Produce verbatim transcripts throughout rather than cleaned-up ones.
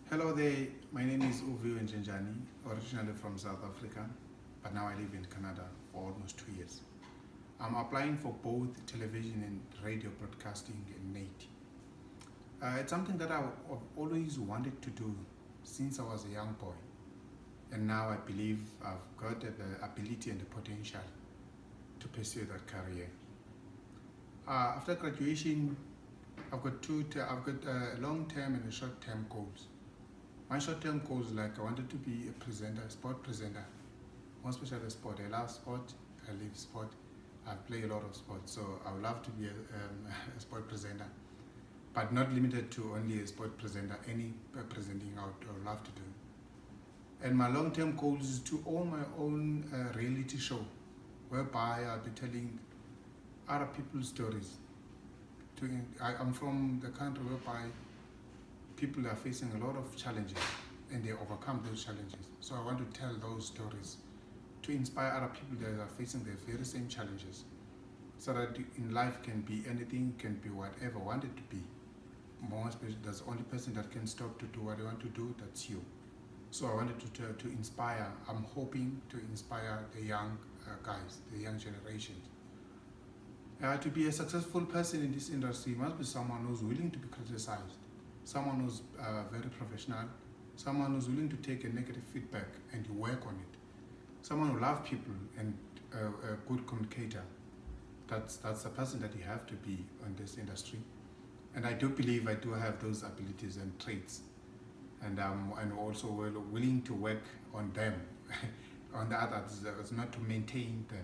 Hello there, my name is Uviwe Njenjani, originally from South Africa, but now I live in Canada for almost two years. I'm applying for both television and radio broadcasting in NAIT. Uh, it's something that I've always wanted to do since I was a young boy, and now I believe I've got the ability and the potential to pursue that career. Uh, after graduation, I've got two. I've got uh, long-term and short-term goals. My short-term goals, like I wanted to be a presenter, a sport presenter, more especially sport. I love sport. I live sport. I play a lot of sports, so I would love to be a, um, a sport presenter, but not limited to only a sport presenter. Any presenting out, I would love to do. And my long-term goals is to own my own uh, reality show, whereby I'll be telling other people's stories. To, I, I'm from the country whereby people are facing a lot of challenges and they overcome those challenges. So I want to tell those stories to inspire other people that are facing the very same challenges, so that in life can be anything, can be whatever want it to be. More especially, there's the only person that can stop to do what they want to do, that's you. So I wanted to, to, to inspire, I'm hoping to inspire the young uh, guys, the young generations. Uh, to be a successful person in this industry, you must be someone who's willing to be criticized, someone who's uh, very professional, someone who's willing to take a negative feedback and to work on it, someone who loves people and uh, a good communicator. That's, that's the person that you have to be in this industry. And I do believe I do have those abilities and traits. And I'm and also willing to work on them, on the others, not to maintain them.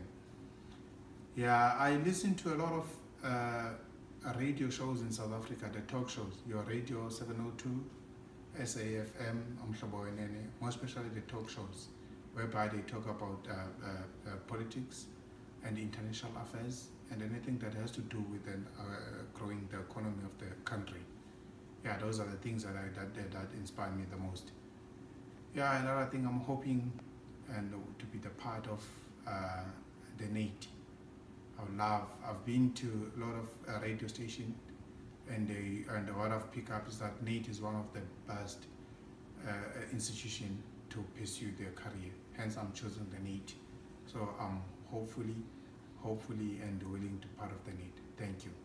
Yeah, I listen to a lot of uh, radio shows in South Africa, the talk shows, your Radio seven oh two, S A F M, Umhlobo Wenene, more especially the talk shows, whereby they talk about uh, uh, uh, politics and international affairs and anything that has to do with uh, growing the economy of the country. Yeah, those are the things that, I, that, that, that inspire me the most. Yeah, another thing I'm hoping and to be the part of uh, the NAIT. I would love, I've been to a lot of uh, radio stations, and they, and what I've picked up is that NAIT is one of the best uh, institution to pursue their career. Hence I'm choosing the NAIT. So I'm hopefully, hopefully and willing to part of the NAIT. Thank you.